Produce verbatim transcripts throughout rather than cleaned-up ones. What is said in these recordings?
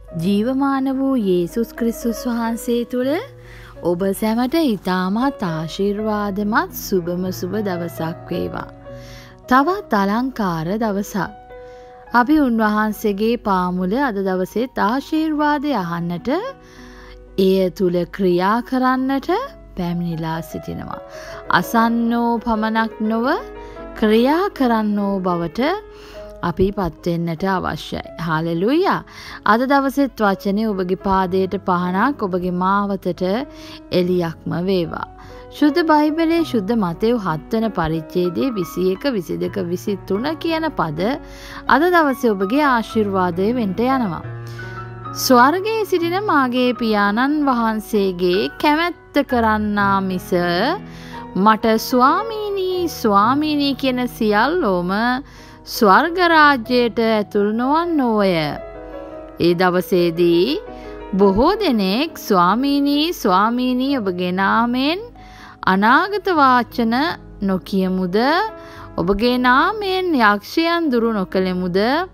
ජීවමාන වූ යේසුස් ක්‍රිස්තුස් වහන්සේ තුළ ඔබ සැමට ඉතාමත් ආශිර්වාදමත් සුබම සුබ දවසක් වේවා. තවත් අලංකාර දවසක්. අපි උන්වහන්සේගේ පාමුල අද දවසේත් ආශිර්වාදය අහන්නට, එය තුල ක්‍රියා කරන්නට පැමිණිලා සිටිනවා. අසන්නෝ පමණක් නොව ක්‍රියා කරන්නෝ බවට අපි පත් වෙන්නට අවශ්‍යයි. හාලෙලූයා. අද දවසෙත් වචනේ ඔබගේ පාදයට පහනක්, ඔබගේ මාවතට එලියක්ම වේවා. සුද්ධ බයිබලයේ සුද්ධ මතෙව් හත් වන පරිච්ඡේදයේ විසි එක, විසි දෙක, විසි තුන කියන පද අද දවසේ ඔබගේ ආශිර්වාදය වෙන්න යනවා. ස්වර්ගයේ සිටින මාගේ පියාණන් වහන්සේගේ කැමැත්ත කරන්නා මිස මට ස්වාමීනි ස්වාමීනි කියන සියල්ලෝම ස්වර්ග රාජ්‍යයට ඇතුල් නොවන්නෝය. ඒ දවසේදී බොහෝ දෙනෙක් ස්වාමීනි ස්වාමීනි ඔබගේ නාමයෙන් අනාගත වාචන නොකියමුද, ඔබගේ නාමයෙන් යක්ෂයන් දුරු නොකළෙමුද,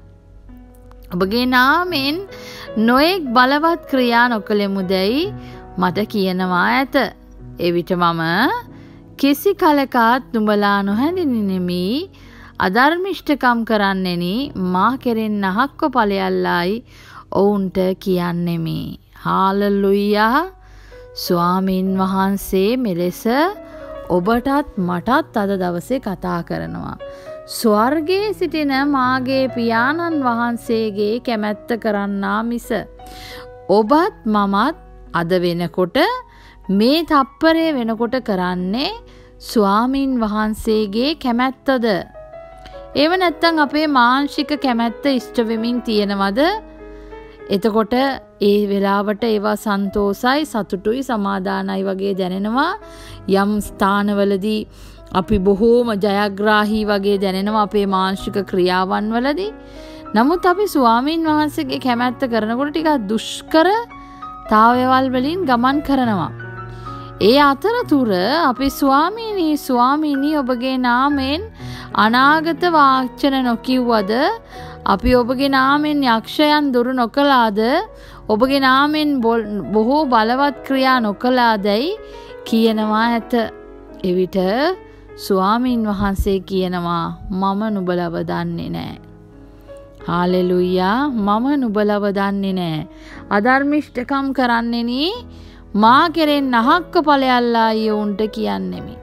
ඔබගේ නාමයෙන් නොයෙක් බලවත් ක්‍රියා නොකළෙමුදැයි මට කියනවා ඇත. එවිට මම කිසි කලකත් නුඹලා නොහැඳින්නෙමි, අධර්මිෂ්ඨකම් කරන්නෙනි, මා කෙරෙන් නහක්ව ඵලයල්ලායි ඔවුන්ට කියන්නෙමි. හාලෙලූයා. ස්වාමින් වහන්සේ මෙලෙස ඔබටත් මටත් අද දවසේ කතා කරනවා. ස්වර්ගයේ සිටින මාගේ පියාණන් වහන්සේගේ කැමැත්ත කරන්නා මිස ඔබත් මමත් අද වෙනකොට මේ තප්පරේ වෙනකොට කරන්නේ ස්වාමින් වහන්සේගේ කැමැත්තද? ඒව නැත්තම් අපේ මානසික කැමැත්ත ඉෂ්ට වෙමින් තියෙනවද? එතකොට ඒ වෙලාවට ඒවා සන්තෝසයි, සතුටුයි, සමාදානයි වගේ දැනෙනවා. යම් ස්ථානවලදී අපි බොහෝම ජයග්‍රාහී වගේ දැනෙනවා අපේ මානසික ක්‍රියාවන් වලදී. නමුත් අපි ස්වාමින් වහන්සේගේ කැමැත්ත කරනකොට ටිකක් දුෂ්කර තාවයවල් වලින් ගමන් කරනවා. ඒ අතරතුර අපි ස්වාමීනි ස්වාමීනි ඔබගේ නාමයෙන් අනාගත වාචන නොකිව්වද, අපි ඔබගේ නාමයෙන් යක්ෂයන් දුරු නොකළාද, ඔබගේ නාමයෙන් බොහෝ බලවත් ක්‍රියා නොකළාදැයි කියනවා ඇත. එවිට ස්වාමින් වහන්සේ කියනවා මම නුඹලව දන්නේ නැහැ. හාලෙලූයා. මම නුඹලව දන්නේ නැහැ. අධර්මිෂ්ඨකම් කරන්නෙනි, මා කෙරෙන් නහක්ක ඵලයල්ලා යොවුන්ට කියන්නෙමි.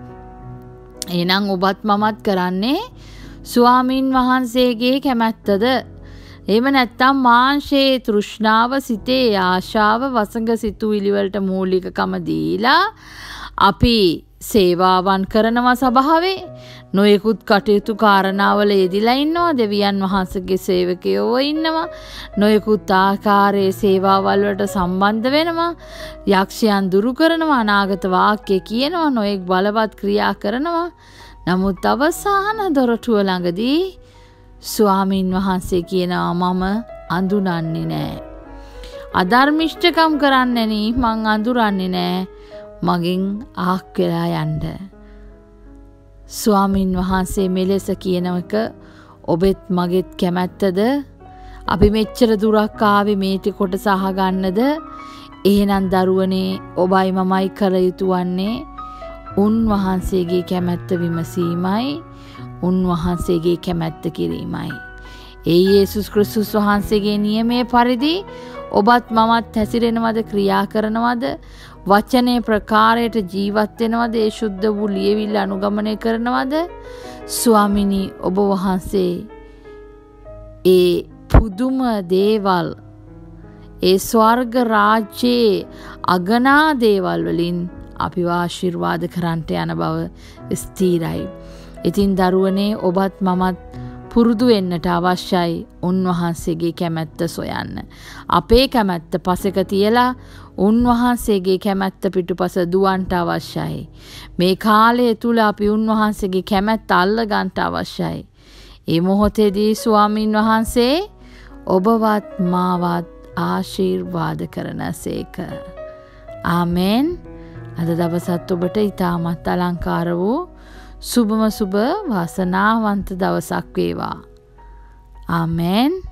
එහෙනම් ඔබත් මමත් කරන්නේ ස්වාමින් වහන්සේගේ කැමැත්තද? එහෙම නැත්නම් මාංශයේ තෘෂ්ණාව, සිතේ ආශාව, වසඟ සිතුවිලි වලට මූලිකකම දීලා අපි සේවාවන් කරනවා සභාවේ. නොයෙකුත් කටයුතු කාරණාවල යෙදිලා ඉන්නවා. දෙවියන් වහන්සේගේ සේවකයෝ ඉන්නවා. නොයෙකුත් ආකාරයේ සේවාවල් වලට සම්බන්ධ වෙනවා. යක්ෂයන් දුරු කරනවා, අනාගත වාක්‍ය කියනවා, නොයෙක් බලවත් ක්‍රියා කරනවා. නමුත් අවසාන දොරටුව ළඟදී ස්වාමින් වහන්සේ කියනවා මම අඳුනන්නේ නැහැ. අධර්මිෂ්ඨකම් කරන්නෙනි, මං අඳුරන්නේ නැහැ. මගෙන් ආක් වෙලා යන්න. ස්වාමින් වහන්සේ මෙලෙස කියනවක ඔබෙත් මගෙත් කැමැත්තද? අපි මෙච්චර දුරක් ආවේ මේ ටික කොටස අහගන්නද? එහෙනම් දරුවනේ ඔබයි මමයි කළ යුතු වන්නේ උන්වහන්සේගේ කැමැත්ත විමසීමයි, උන්වහන්සේගේ කැමැත්ත කිරීමයි. ඒ යේසුස් ක්‍රිස්තුස් වහන්සේගේ නියමයේ පරිදි ඔබත් මමත් හැසිරෙනවද, ක්‍රියා කරනවද, වචනේ ප්‍රකාරයට ජීවත් වෙනවද, ඒ සුද්ධ වූ ලියවිල්ල අනුගමනය කරනවද? ස්වාමිනී ඔබ වහන්සේ ඒ පුදුම දේවල්, ඒ ස්වර්ග රාජ්‍යයේ අගනා දේවල් වලින් අපිව ආශිර්වාද කරන්නට යන බව ස්ථිරයි. ඉතින් දරුවනේ ඔබත් මමත් පුරුදු වෙන්නට අවශ්‍යයි උන්වහන්සේගේ කැමැත්ත සොයන්න. අපේ කැමැත්ත පසෙක තියලා උන්වහන්සේගේ කැමැත්ත පිටුපස දුවන්ට අවශ්‍යයි. මේ කාලය තුල අපි උන්වහන්සේගේ කැමැත්ත අල්ල ගන්නට අවශ්‍යයි. ඒ මොහොතේදී ස්වාමින් වහන්සේ ඔබවත් මාවත් ආශිර්වාද කරනසේක. ආමෙන්. අද දවසත් ඔබට ඉතාමත් අලංකාර වූ සුබම සුබ වාසනාවන්ත දවසක් වේවා. ආමෙන්.